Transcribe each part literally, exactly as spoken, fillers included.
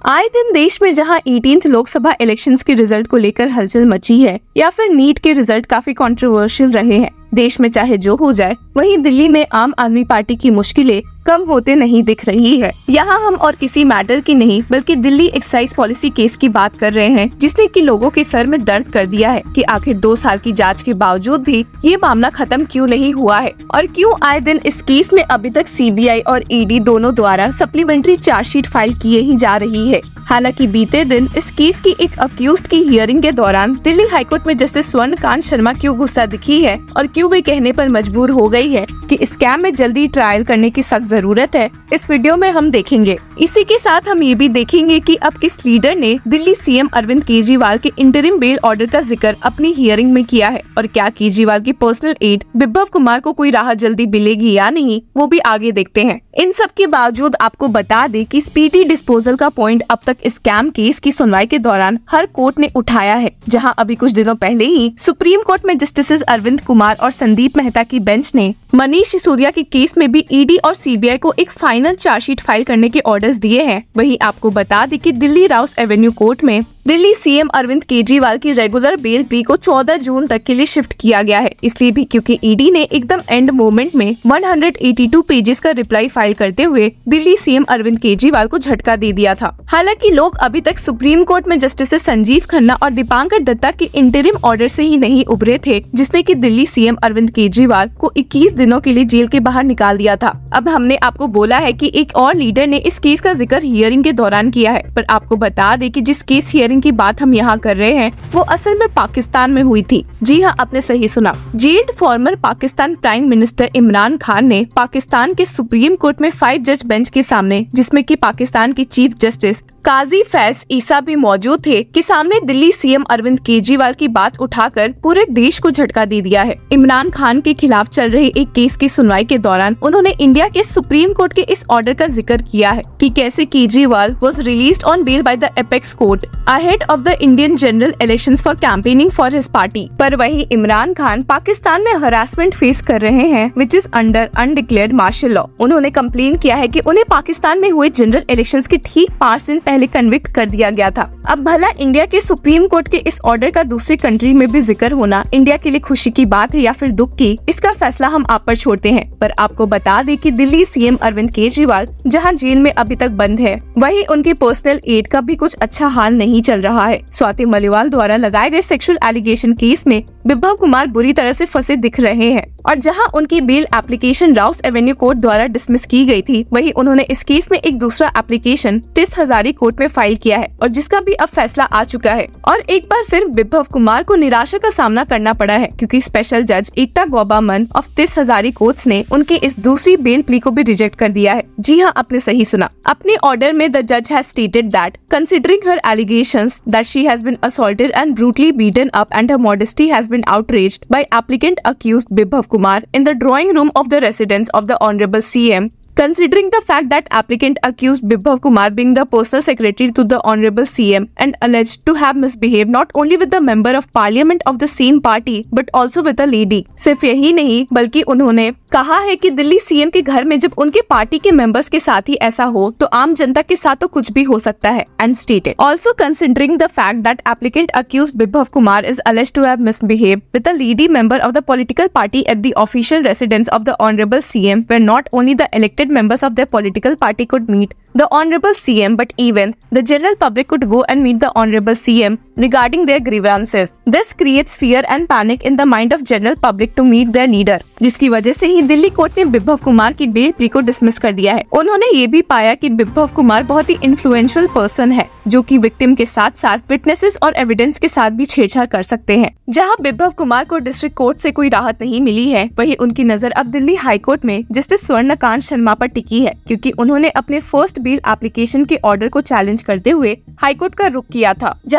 आए दिन देश में जहां अठारहवीं लोकसभा इलेक्शंस के रिजल्ट को लेकर हलचल मची है या फिर नीट के रिजल्ट काफी कंट्रोवर्शियल रहे हैं, देश में चाहे जो हो जाए वहीं दिल्ली में आम आदमी पार्टी की मुश्किलें कम होते नहीं दिख रही है। यहाँ हम और किसी मैटर की नहीं बल्कि दिल्ली एक्साइज पॉलिसी केस की बात कर रहे हैं, जिसने कि लोगों के सर में दर्द कर दिया है कि आखिर दो साल की जांच के बावजूद भी ये मामला खत्म क्यों नहीं हुआ है और क्यों आए दिन इस केस में अभी तक सीबीआई और ईडी दोनों द्वारा सप्लीमेंट्री चार्जशीट फाइल किए ही जा रही है। हालांकि बीते दिन इस केस की एक अक्यूज्ड की हियरिंग के दौरान दिल्ली हाईकोर्ट में जस्टिस स्वर्णकांत शर्मा क्यों गुस्सा दिखी है और क्यों वे कहने पर मजबूर हो गई है कि स्कैम में जल्दी ट्रायल करने की सख्त जरूरत है, इस वीडियो में हम देखेंगे। इसी के साथ हम ये भी देखेंगे कि अब किस लीडर ने दिल्ली सीएम अरविंद केजरीवाल के इंटरिम बेल ऑर्डर का जिक्र अपनी हियरिंग में किया है और क्या केजरीवाल की पर्सनल एड बिप्लब कुमार को कोई राहत जल्दी मिलेगी या नहीं, वो भी आगे देखते हैं। इन सब के बावजूद आपको बता दें कि स्पीडी डिस्पोजल का पॉइंट अब तक स्कैम केस की सुनवाई के दौरान हर कोर्ट ने उठाया है, जहां अभी कुछ दिनों पहले ही सुप्रीम कोर्ट में जस्टिस अरविंद कुमार और संदीप मेहता की बेंच ने मनीष सिसोदिया के केस में भी ईडी और सीबीआई को एक फाइनल चार्जशीट फाइल करने के ऑर्डर्स दिए हैं। वहीं आपको बता दें कि दिल्ली राउस एवेन्यू कोर्ट में दिल्ली सीएम अरविंद केजरीवाल की रेगुलर बेल प्ली को चौदह जून तक के लिए शिफ्ट किया गया है, इसलिए भी क्योंकि ईडी ने एकदम एंड मोमेंट में एक सौ बयासी पेजेस का रिप्लाई फाइल करते हुए दिल्ली सीएम अरविंद केजरीवाल को झटका दे दिया था। हालांकि लोग अभी तक सुप्रीम कोर्ट में जस्टिस संजीव खन्ना और दीपांकर दत्ता के इंटरिम ऑर्डर से ही नहीं उभरे थे, जिसने कि दिल्ली सीएम अरविंद केजरीवाल को इक्कीस दिनों के लिए जेल के बाहर निकाल दिया था। अब हमने आपको बोला है कि एक और लीडर ने इस केस का जिक्र हियरिंग के दौरान किया है, पर आपको बता दें कि जिस केस हियरिंग की बात हम यहाँ कर रहे हैं वो असल में पाकिस्तान में हुई थी। जी हाँ, आपने सही सुना। Jailed former Pakistan prime minister Imran Khan ने पाकिस्तान के सुप्रीम कोर्ट में फाइव जज बेंच के सामने, जिसमें कि पाकिस्तान के चीफ जस्टिस काजी फैज ईसा भी मौजूद थे, के सामने दिल्ली सीएम अरविंद केजरीवाल की बात उठाकर पूरे देश को झटका दे दिया है। इमरान खान के खिलाफ चल रहे एक केस की सुनवाई के दौरान उन्होंने इंडिया के सुप्रीम कोर्ट के इस ऑर्डर का जिक्र किया है कि कैसे Kejriwal was released on bail by the apex court ahead of the Indian general elections for campaigning for his party. पर वहीं इमरान खान पाकिस्तान में हरासमेंट फेस कर रहे हैं which is under undeclared martial law. उन्होंने कम्प्लेन किया है कि उन्हें पाकिस्तान में हुए जनरल इलेक्शंस के ठीक पाँच दिन पहले कन्विक्ट कर दिया गया था। अब भला इंडिया के सुप्रीम कोर्ट के इस ऑर्डर का दूसरी कंट्री में भी जिक्र होना इंडिया के लिए खुशी की बात है या फिर दुख की, इसका फैसला हम आप पर छोड़ते हैं। पर आपको बता दें कि दिल्ली सीएम अरविंद केजरीवाल जहां जेल में अभी तक बंद है, वहीं उनके पर्सनल एड का भी कुछ अच्छा हाल नहीं चल रहा है। स्वाति मलिवाल द्वारा लगाए गए सेक्सुअल एलिगेशन केस में बिप्लब कुमार बुरी तरह से फंसे दिख रहे हैं और जहां उनकी bail application Rouse Avenue court द्वारा डिसमिस की गई थी, वहीं उन्होंने इस केस में एक दूसरा एप्लीकेशन टिस हजारी कोर्ट में फाइल किया है और जिसका भी अब फैसला आ चुका है। और एक बार फिर बिप्लब कुमार को निराशा का सामना करना पड़ा है, क्योंकि स्पेशल जज एकता गौबामन ऑफ टिस हजारी कोर्ट्स ने उनके इस दूसरी बेल प्ली को भी रिजेक्ट कर दिया है। जी हाँ, आपने सही सुना। अपने ऑर्डर में द जज has stated that considering her allegations that she has been assaulted and brutally beaten up and her modesty has been outraged by applicant accused Bibhav Kumar in the drawing room of the residence of the Honorable C M. Considering the fact that applicant accused Bibhav Kumar being the personal secretary to the Honorable C M and alleged to have misbehaved not only with the member of parliament of the same party but also with a lady. सिर्फ यही नहीं बल्कि उन्होंने कहा है कि Delhi CM के घर में जब उनके पार्टी के मेंबर्स के साथ ही ऐसा हो तो आम जनता के साथ तो कुछ भी हो सकता है। And stated also considering the fact that applicant accused Bibhav Kumar is alleged to have misbehaved with a lady member of the political party at the official residence of the Honorable C M, where not only the elected members of their political party could meet the Honorable C M, but even the general public could go and meet the Honorable C M regarding their grievances. This creates fear and panic in the mind of general public to meet their leader, जिसकी वजह से ही Delhi court ने बिप्लब कुमार की bell plea को dismiss कर दिया है। उन्होंने ये भी पाया कि बिप्लब कुमार बहुत ही इन्फ्लुएंशियल पर्सन है, जो कि विक्टिम के साथ साथ विटनेसेस और एविडेंस के साथ भी छेड़छाड़ कर सकते हैं। जहां बिप्लब कुमार को डिस्ट्रिक्ट कोर्ट से कोई राहत नहीं मिली है, वहीं उनकी नजर अब दिल्ली हाई कोर्ट में जस्टिस स्वर्णकांत शर्मा पर टिकी है, क्योंकि उन्होंने अपने फर्स्ट बेल एप्लीकेशन के ऑर्डर को चैलेंज करते हुए हाईकोर्ट का रुख किया था, जहां जस्टिस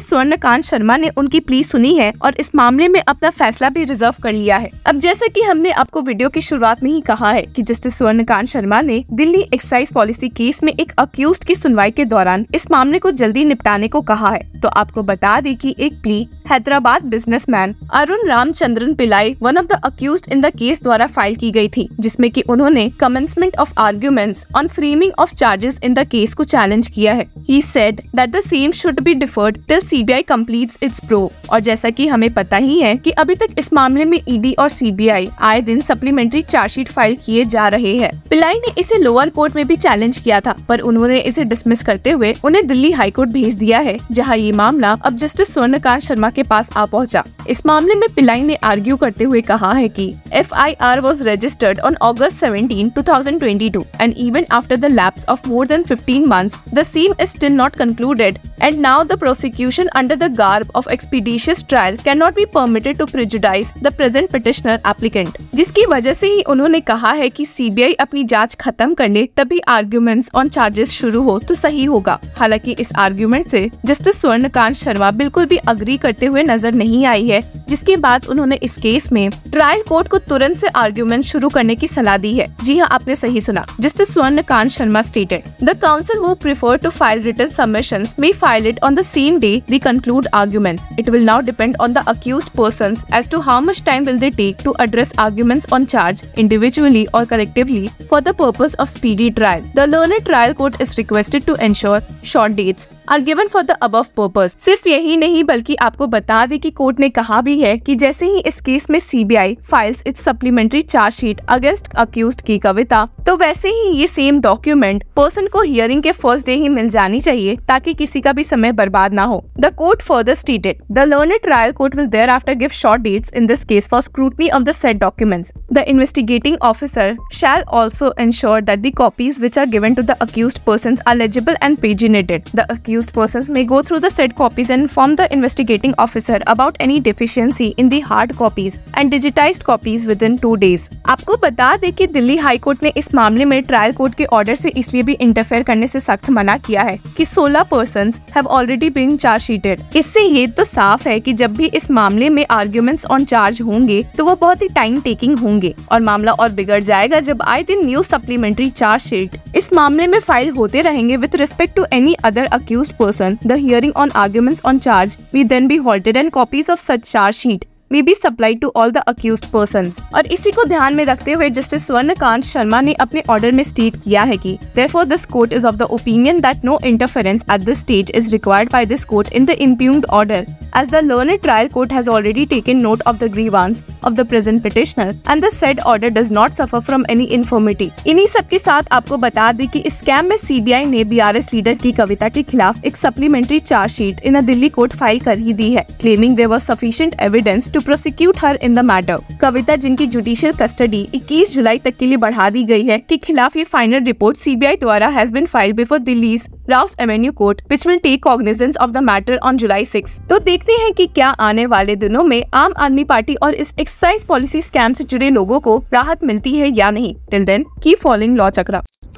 जस्टिस स्वर्णकांत शर्मा ने उनकी प्ली सुनी है और इस मामले में अपना फैसला भी रिजर्व कर लिया है। अब जैसा कि हमने आपको वीडियो की शुरुआत में ही कहा है कि जस्टिस स्वर्णकांत शर्मा ने दिल्ली एक्साइज पॉलिसी केस में एक अक्यूज्ड की सुनवाई के दौरान इस मामले को जल्दी निपटाने को कहा है। तो आपको बता दें कि एक plea Hyderabad businessman Arun Ramachandran Pillai, one of the accused in the case, द्वारा फाइल की गई थी, जिसमें कि उन्होंने commencement of arguments on framing of charges in the case को चैलेंज किया है। He said that the same should be deferred till C B I completes its probe। और जैसा कि हमें पता ही है कि अभी तक इस मामले में E D और C B I आए दिन सप्लीमेंट्री चार्जशीट फाइल किए जा रहे हैं। पिल्लाई ने इसे लोअर कोर्ट में भी चैलेंज किया था, पर उन्होंने इसे डिसमिस करते हुए उन्हें दिल्ली हाई कोर्ट भेज दिया है, जहां ये मामला अब जस्टिस स्वर्णकांत शर्मा के पास आ पहुंचा। इस मामले में पिल्लाई ने आर्ग्यू करते हुए कहा है कि F I R was registered on August seventeenth, two thousand twenty-two, and even after the lapse of more than fifteen months, the same is still not concluded, and now the prosecution under the garb of expeditious trial cannot be permitted to prejudice the present petitioner applicant। जिसकी वजह से ही उन्होंने कहा है कि C B I अपनी जांच खत्म कर ले, तभी आर्ग्यूमेंट्स ऑन चार्जेस शुरू हो तो सही होगा। हालांकि इस आर्ग्यूमेंट से जस्टिस स्वर्णकांत शर्मा बिल्कुल भी अग्री करते हुए नजर नहीं आई है, जिसके बाद उन्होंने इस केस में ट्रायल कोर्ट को तुरंत से आर्ग्यूमेंट शुरू करने की सलाह दी है। जी हाँ, आपने सही सुना। Justice Swarnakanta Sharma stated, the counsel who prefer to file written submissions may file it on the same day they conclude arguments। It will now depend on the accused persons as to how much time will they take to address arguments on charge individually or collectively for the purpose of speedy trial। The learned trial court is requested to ensure short dates are given for the above purpose। सिर्फ यही नहीं बल्कि आपको बता दें कि court ने कहा भी है कि जैसे ही इस केस में C B I files its supplementary chargesheet against accused K Kavitha, तो वैसे ही ये सेम डॉक्यूमेंट पर्सन को हियरिंग के फर्स्ट डे ही मिल जानी चाहिए, ताकि किसी का भी समय बर्बाद ना हो। The court further stated, the learned trial court will thereafter give short dates in this case for scrutiny of the said documents। The investigating officer shall also ensure that the copies which are given to the accused persons are legible and paginated। The accused persons may go through the said copies and inform the investigating officer about any deficiency in the hard copies and digitized copies within two days। आपको बता दें कि Delhi high court ने इस मामले में trial court के order से इसलिए भी इंटरफेयर करने से सख्त मना किया है कि सोलह persons have already been chargesheeted. इससे ये तो साफ है कि जब भी इस मामले में आर्ग्यूमेंट्स ऑन चार्ज होंगे तो वो बहुत ही टाइम टेकिंग होंगे और मामला और बिगड़ जाएगा जब आए दिन न्यू सप्लीमेंट्री चार्जशीट इस मामले में फाइल होते रहेंगे with respect to any other accused person. The hearing on arguments on charge will then be halted and copies of such charge sheet may be supplied to all the accused persons। और इसी को ध्यान में रखते हुए justice Swarnakanta Sharma ने अपने order में स्टेट किया है कि therefore this court is of the opinion that no interference at this stage is required by this court in the impugned order, as the learned trial court has already taken note of the grievance of the present petitioner and the said order does not suffer from any infirmity। इन्हीं सब के साथ आपको बता दें कि इस scam में C B I ने B R S लीडर की कविता के खिलाफ एक supplementary chargesheet in a Delhi court file कर ही दी है, claiming there was sufficient evidence to prosecute her in the matter। कविता, जिनकी जुडिशियल कस्टडी इक्कीस जुलाई तक के लिए बढ़ा दी गई है, के खिलाफ ये final report C B I द्वारा has been filed before Delhi's Rouse Avenue Court, which will take cognizance of the matter on July sixth। तो देखते हैं कि क्या आने वाले दिनों में आम आदमी पार्टी और इस एक्साइज पॉलिसी स्कैम से जुड़े लोगों को राहत मिलती है या नहीं। Till then keep following law चक्रा।